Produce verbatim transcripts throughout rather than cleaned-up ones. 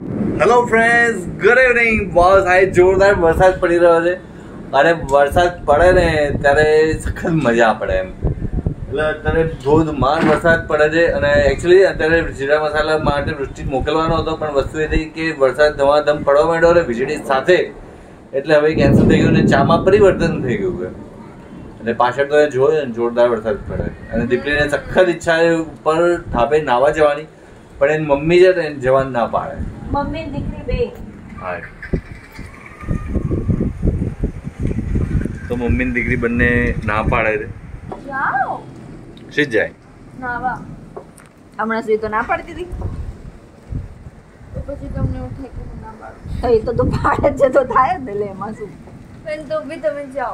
Hello friends, good evening. બસ આ જોરદાર વરસાદ પડી રહ્યો છે અને વરસાદ પડે ને ત્યારે સખત મજા પડે એમ. એટલે અત્યારે ધોધમાર વરસાદ પડે છે અને એકચ્યુઅલી અત્યારે જીરા મસાલા માટે વૃષ્ટિ મોકલવાનો હતો, પણ વસ્તુ એ થઈ કે વરસાદ ધમાધમ પડવા માંડ્યો અને વીજળી સાથે, એટલે હવે કેન્સલ થઈ ગયું ને ચામાં પરિવર્તન થઈ ગયું. અને પાછળ તો જોયો ને જોરદાર વરસાદ પડે અને દીકરીને સખત ઈચ્છા ઉપર ધાબે નાવા જવાની, પણ એની મમ્મી છે તો એને જવાનું ના પાડે. મમ્મી દીકરી બે. હા, તો મમ્મી ને દીકરી બંને ના પાડે છે. જાઓ શી જાય નાવા. હમણાં સુધી તો ના પાડતી હતી, તો પછી તમને એવું થાય કે ના પાડો. એ તો તો પાડે છે તો થાય જ ને, લે એમાં શું. પણ તો બી તમે જાઓ.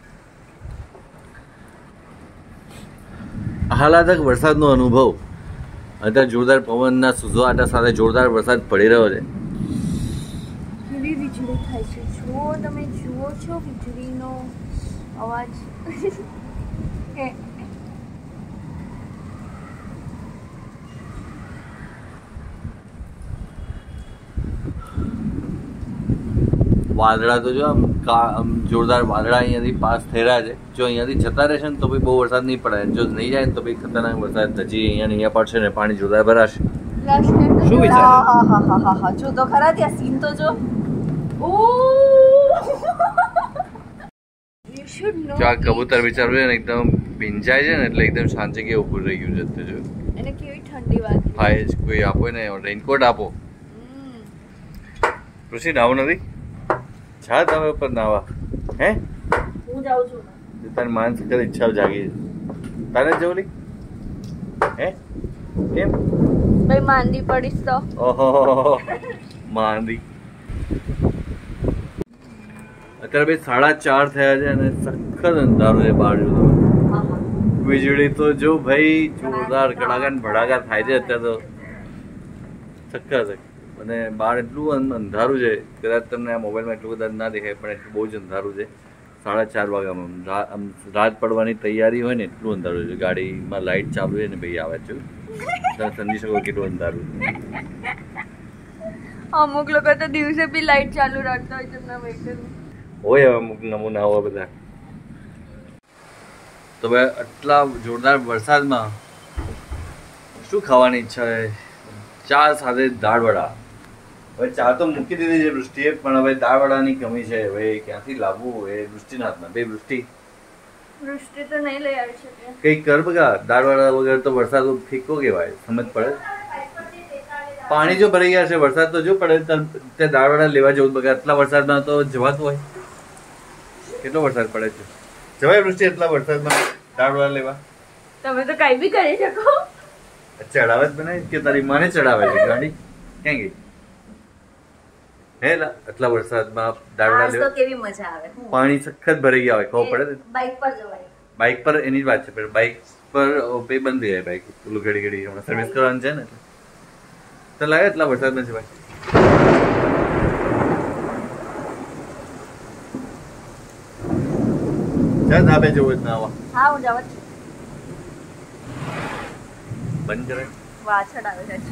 હાલાતક વરસાદનો અનુભવ. અત્યારે જોરદાર પવનના સુઝવાટા સાથે જોરદાર વરસાદ પડી રહ્યો છે. કેવી વીજળી થાય છે, જો તમે જુઓ છો વીજળીનો અવાજ. વાદળા તો જો આમ આમ જોરદાર વાદળા અહીંયાથી પાસ થઈ રહ્યા છે. જો અહીંયાથી જતા રહેશે ને તો ભાઈ બહુ વરસાદ નહીં પડે, જો નહીં જાય ને તો ભાઈ ખતરનાક વરસાદ હજી અહીંયા અહીંયા પડશે ને પાણી જોરદાર ભરાશે. શું વિચાર? હા હા હા હા હા, જો તો ખરા ત્યાં સીન તો જો. Oh you should know. જો આ કબૂતર વિચારવું છે ને એકદમ ભીંજાય છે ને એટલે એકદમ શાંત જગ્યાએ ઊભું રહી ગયું છે. જો એને કેવી ઠંડી વાત. હા, એ જ કોઈ આપો ને રેઇનકોટ આપો. કૃષિ નાવું નથી જા તમે ઉપર નાવા. હે હું જાઉં છું. તારી માનસિક ઈચ્છા જાગી છે તારે જવું નહીં? હે કેમ ભાઈ માંદી પડીશ તો? ઓહો માંદી. અત્યારે ભાઈ સાડા ચાર થયા છે અને સખત અંધારું છે બહાર. જો વીજળી તો જો ભાઈ જોરદાર કડાકા ને ભડાકા થાય છે અત્યારે તો સખત. અને બહાર એટલું અંધારું છે, કદાચ તમને આ મોબાઈલમાં એટલું બધા ના દેખાય પણ એટલું બહુ જ અંધારું છે. સાડા ચાર વાગ્યામાં આમ રાત પડવાની તૈયારી હોય ને એટલું અંધારું છે. ગાડીમાં લાઇટ ચાલુ છે ને ભાઈ આવે છે, તમે સમજી શકો કેટલું અંધારું છે. અમુક લોકો તો દિવસે બી લાઈટ ચાલુ રાખતા હોય છે. હોય હવે અમુક નમૂના હોય બધા. તો ભાઈ આટલા જોરદાર વરસાદમાં શું ખાવાની ઈચ્છા છે? ચા સાથે દાળવડા. હવે ચા તો મૂકી દીધી છે વૃષ્ટિએ, પણ હવે દાળવડાની કમી છે. હવે ક્યાંથી લાવવું એ વૃષ્ટિના હાથમાં. બે વૃષ્ટિ વૃષ્ટિ તો નહીં લઈ આવી શકે. કઈક કર બગા. દાળવડા વગર તો વરસાદ ફીકો કહેવાય, સમજ પડે. પાણી જો ભરાઈ ગયા છે, વરસાદ તો જો પડે તે દાળવડા લેવા જવું બગા. આટલા વરસાદમાં તો જવાતું હોય? કેટલો વરસાદ પડે છે, જવાય વૃષ્ટિ એટલા વરસાદમાં દાળવડા લેવા? તમે તો કઈ બી કરી શકો. ચડાવે જ બનાવી કે તારી માને ચડાવે છે ગાડી? ક્યાં ગઈ? હે આટલા વરસાદમાં દાળવડા લેવા કેવી મજા આવે. પાણી સખત ભરાઈ ગયા હોય, ખબર પડે. બાઇક પર જવાય. બાઇક પર એની જ વાત છે, પણ બાઇક પર પે બંધ થઈ જાય. બાઇક પેલું ઘડી ઘડી હમણાં સર્વિસ કરવાનું છે ને, તો લાગે એટલા વરસાદમાં જવાય. ચાલ ધાબે જવું જ ના આવા. હા હું જાવ છું. બંધ કરે વાછડ આવે છે.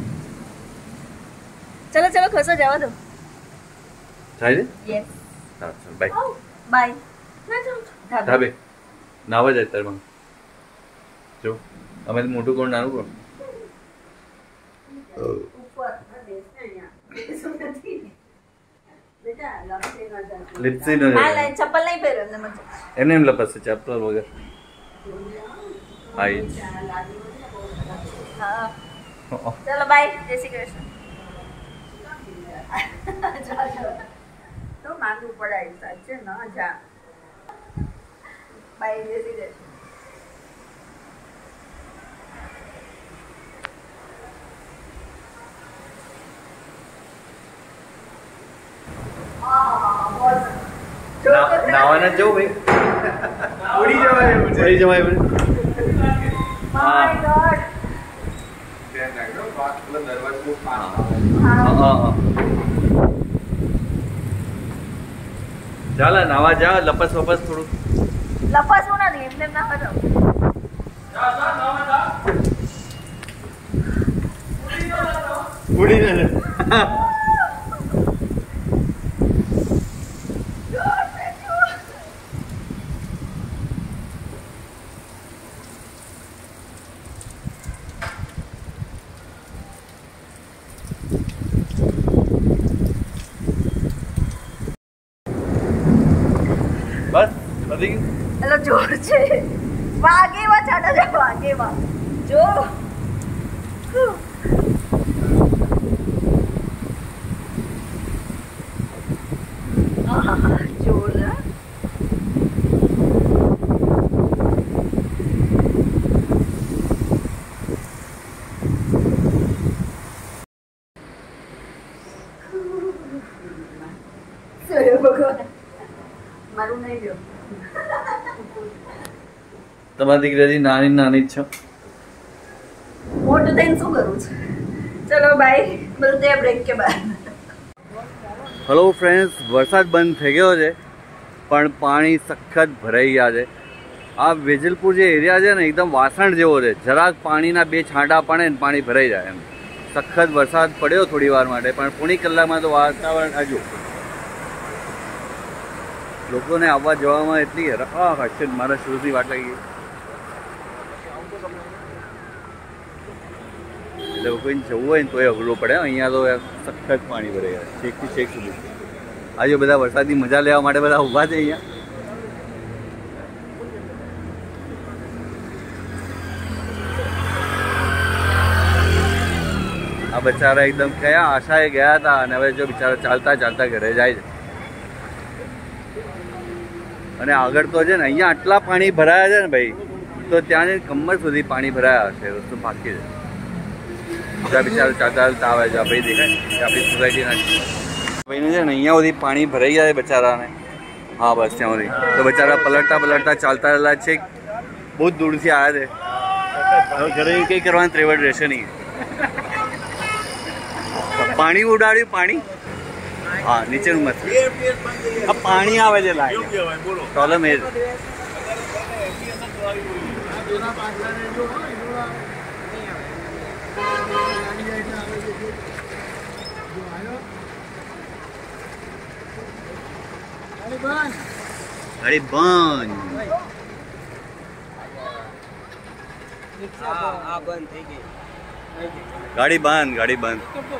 ચલો ચલો ખસો જવા દો. થાય છે? યસ. હા ચાલ બાય બાય. ના જાઉં છું ધાબે નાવા જાય તારે માં. જો અમે તો મોટું કોણ નાનું કોણ? ઉપર બેસ ને અહીંયા. બેસો નથી બેટા. લિપ્સી ન હા લે ચપ્પલ નહીં પહેરો એમને મત. એમને એમ લપસશે ચપ્પલ વગર. આઈ હા ચલો બાય. જય શ્રી કૃષ્ણ. તો માંગવું પડાય સાચે ના જા. બાય. જય શ્રી કૃષ્ણ. નાવાના જવું ભાઈ. ઉડી જવાય ઉડી જવાય. My god. ચાલ નાવા જા. લપસ વપસ થોડું લપસવું નથી એટલે ના હતો. ઉડી જાય જોર છે. વાગેવા ચાલે છે, વાગેવા જો. આહા જોરદાર. મારું નહીં ગયો. તમારી દીકરી નાની નાની જ છો. મોટું થઈને શું કરવું છે? ચલો બાય, મળતે हैं બ્રેક के बाद. હેલો ફ્રેન્ડ્સ, વરસાદ બંધ થઈ ગયો છે પણ પાણી સખત ભરાઈ ગયા છે. આ વેજલપુર જે એરિયા છે ને એકદમ વાસણ જેવો છે. જરાક પાણીના બે છાંટા પડે ને પાણી ભરાઈ જાય એમ. સખત વરસાદ પડ્યો થોડી વાર માટે, પણ પોણી કલાકમાં તો વાતાવરણ હજુ લોકોને આવવા જવામાં એટલી હા હશે. મારા શૂઝની વાટ લાગી ગઈ એટલે કોઈને જવું હોય ને તોય અઘરું પડે. અહીંયા તો સખત પાણી ભરાઈ ગયા છેકથી છેક સુધી. આજે બધા વરસાદની મજા લેવા માટે બધા ઊભા છે અહીંયા. આ બચારા એકદમ કયા આશાએ ગયા હતા અને હવે જો બિચારા ચાલતા ચાલતા ઘરે જાય છે. અને આગળ તો છે ને અહીંયા આટલા પાણી ભરાયા છે ને ભાઈ, તો ત્યાં કમર સુધી પાણી ભરાયા હશે. વસ્તુ બાકી છે. બધા બિચારા ચાલતા ચાલતા આવે છે. ભાઈ દેખાય આપણી સોસાયટીના ભાઈને છે ને અહીંયા સુધી પાણી ભરાઈ ગયા છે બચારાને. હા બસ ત્યાં સુધી તો બચારા પલટતા પલટતા ચાલતા રહેલા છે. બહુ જ દૂરથી આવ્યા છે. હવે ઘરે કંઈ કરવાની ત્રેવડ રહેશે નહીં. પાણી ઉડાડ્યું પાણી. હા નીચેનું મત આ પાણી આવે છે લાગે. પ્રોબ્લેમ એ ગાડી બંધ. ગાડી બંધ ગાડી બંધ.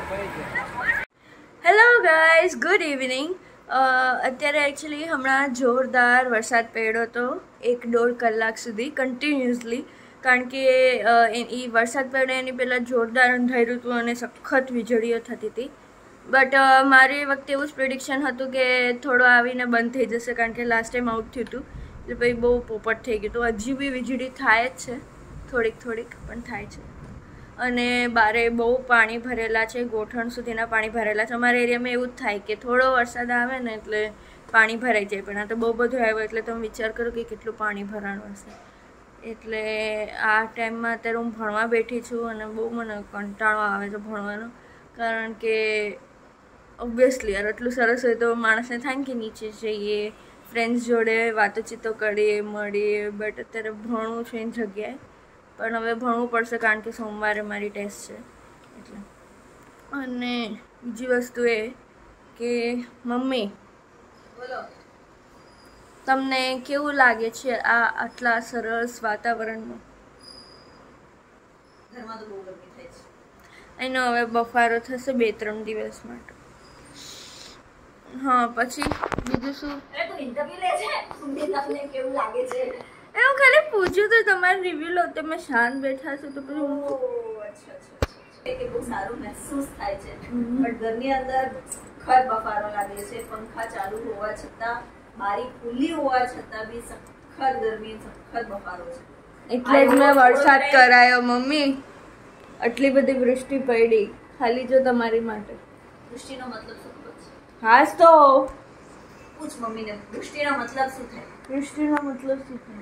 Hello guys, good evening. અત્યારે એકચ્યુઅલી હમણાં જોરદાર વરસાદ પડ્યો હતો એક દોઢ કલાક સુધી કન્ટિન્યુઅસલી. કારણ કે એ વરસાદ પડ્યો એની પહેલાં જોરદાર અંધાર્યું હતું અને સખત વીજળીઓ થતી હતી. બટ મારી વખતે એવું જ પ્રિડિક્શન હતું કે થોડો આવીને બંધ થઈ જશે, કારણ કે લાસ્ટ ટાઈમ આઉટ થયું હતું એટલે પછી બહુ પોપટ થઈ ગયું હતું. હજી બી વીજળી થાય જ છે, થોડીક થોડીક પણ થાય છે. અને બારે બહુ પાણી ભરેલા છે, ગોઠણ સુધીના પાણી ભરેલા છે. અમારા એરિયામાં એવું જ થાય કે થોડો વરસાદ આવે ને એટલે પાણી ભરાઈ જાય, પણ આ તો બહુ બધું આવ્યું એટલે તમે વિચાર કરો કે કેટલું પાણી ભરાણું હશે. એટલે આ ટાઈમમાં અત્યારે હું ભણવા બેઠી છું અને બહુ મને કંટાળો આવે છે ભણવાનો. કારણ કે ઓબ્વિયસલી યાર એટલું સરસ હોય તો માણસને થાય કે નીચે જઈએ, ફ્રેન્ડ્સ જોડે વાતોચીતો કરીએ, મળીએ. બટ અત્યારે ભણવું છે એની જગ્યાએ, પણ હવે ભણવું પડશે કારણ કે સોમવારે મારી ટેસ્ટ છે એટલે. અને બીજી વસ્તુ એ કે મમ્મી બોલો, તમને કેવું લાગે છે આ આટલા સરસ વાતાવરણમાં? ઘરમાં તો બહુ ગરમી થાય છે. એનો હવે બફારો થશે બે ત્રણ દિવસ માટે. હા પછી બીજું શું? અરે તું ઇન્ટરવ્યુ લે છે, તમને કેવું લાગે છે? એ હું ખાલી પૂછ્યું તો તમારે રિવ્યુ લો. તમે શાંત બેઠા છો તો પછી હું અચ્છા અચ્છા કે બહુ સારું મહેસૂસ થાય છે. બટ ઘરની અંદર ખર બફારો લાગે છે. પંખા ચાલુ હોવા છતાં, બારી ખુલ્લી હોવા છતાં બી સખત ગરમી, સખત બફારો છે. એટલે જ મેં વરસાદ કરાયો મમ્મી. આટલી બધી વૃષ્ટિ પડી ખાલી જો તમારી માટે. વૃષ્ટિનો મતલબ શું છે? હાસ તો પૂછ મમ્મીને, વૃષ્ટિનો મતલબ શું થાય? વૃષ્ટિનો મતલબ શું થાય?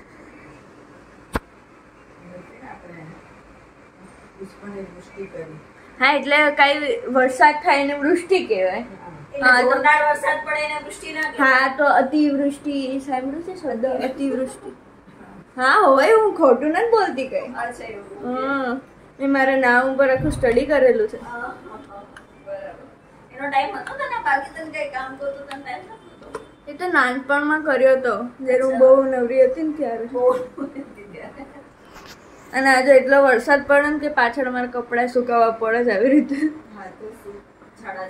હા એટલે કઈ વરસાદ થાય ને વૃષ્ટિ કહેવાય. વરસાદ પડે ને વૃષ્ટિ ના. હા તો અતિવૃષ્ટિ સાંભળ્યું છે શબ્દ અતિવૃષ્ટિ? હા હોય, હું ખોટું નથી બોલતી કઈ. હા મેં મારા નામ ઉપર આખું સ્ટડી કરેલું છે. એનો ટાઈમ હતો તને? બાકી તને કઈ કામ કરતો તને ટાઈમ નતો? એ તો નાનપણમાં કર્યો હતો જ્યારે હું બહુ નવરી હતી ને ત્યારે. અને આજે એટલો વરસાદ પડે ને કે પાછળ અમારે કપડાં સુકાવવા પડે છે આવી રીતે.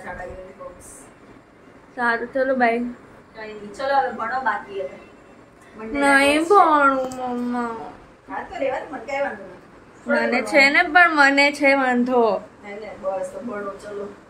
સારું ચલો બાય. ચલો હવે ભણો બાકી હવે. નહીં ભણું મમ્મા. હા તો રેવા દે, મને કઈ વાંધો નથી. મને છે ને પણ મને છે વાંધો. બસ તો ભણો ચલો.